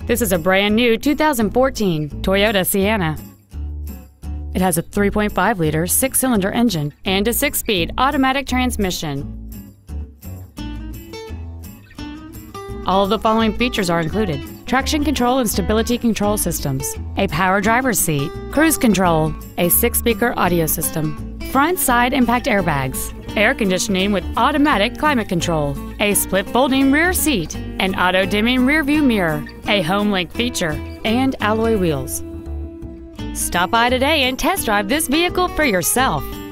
This is a brand new 2014 Toyota Sienna. It has a 3.5-liter six-cylinder engine and a 6-speed automatic transmission. All of the following features are included: traction control and stability control systems, a power driver's seat, cruise control, a 6-speaker audio system, front side impact airbags, air conditioning with automatic climate control, a split folding rear seat, an auto-dimming rear-view mirror, a home link feature, and alloy wheels. Stop by today and test drive this vehicle for yourself.